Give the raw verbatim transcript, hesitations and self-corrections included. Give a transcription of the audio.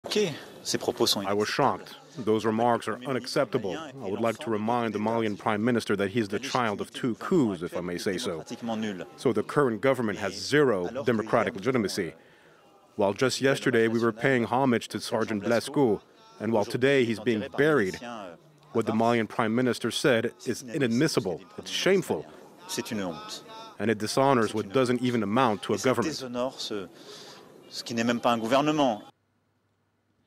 I was shocked. Those remarks are unacceptable. I would like to remind the Malian Prime Minister that he is the child of two coups, if I may say so. So the current government has zero democratic legitimacy. While just yesterday we were paying homage to Sergeant Blasco, and while today he's being buried, what the Malian Prime Minister said is inadmissible. It's shameful. And it dishonors what doesn't even amount to a government. Ce qui n'est même pas un gouvernement.